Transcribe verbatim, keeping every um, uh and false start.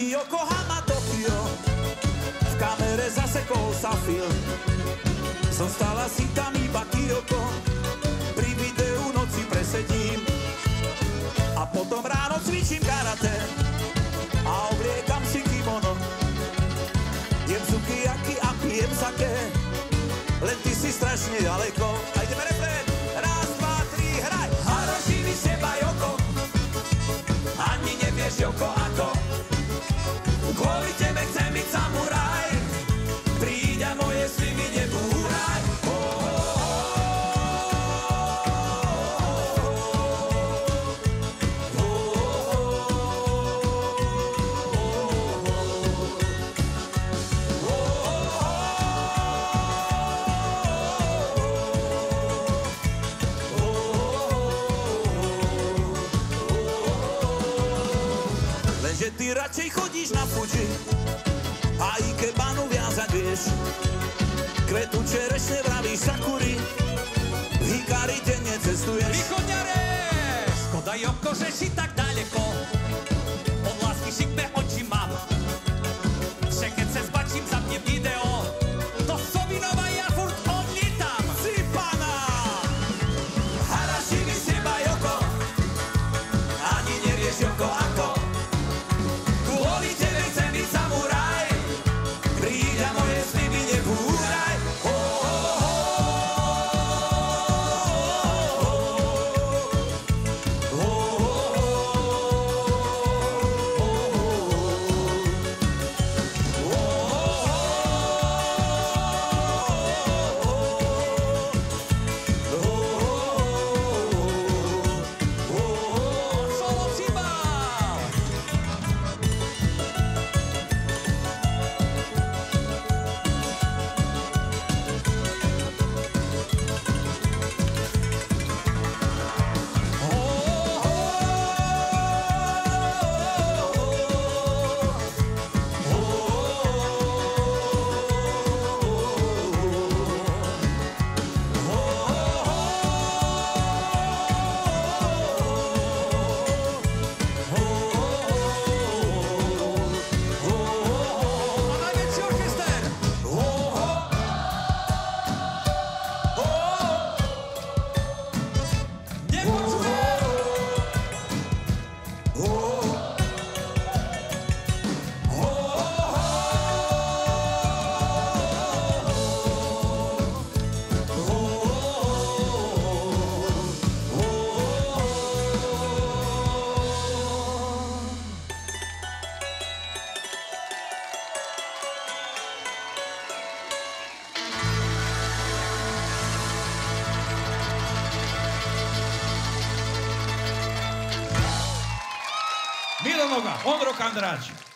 Trati Yokohama, Tokio, v kamere zasekol sa film. Zostala si tam iba Kyoko, pri videu noci presedím. A potom ráno cvičím karate a obliekam si kimono. Jem sukiyaki a pijem sake, len ty si strašne ďaleko. A ideme refrén, raz, dva, tri, hraj. Harošimi seba Joko, ani nevieš Joko ako. Kvôli tebe chcem byť samuraj, príď a moje sny mi nebúraj. Lenže ty radšej chodíš na Fuji a ikebanu viazať vieš. Kvetu čerešne vravíš sakuri, v Hikari denne cestuješ. Východňare! Škoda Joko, že si tak daleko, od lásky šikme oči mám. Že keď se zbačím, zapne video, do Sovinova ja furt odlietam. Si pana! Harašimi seba Joko, ani nevieš Joko ako. Kvôli tebe chcem byť samuraj, príď a moje sny mi nebúraj. Milanová, Ondro Kandráč.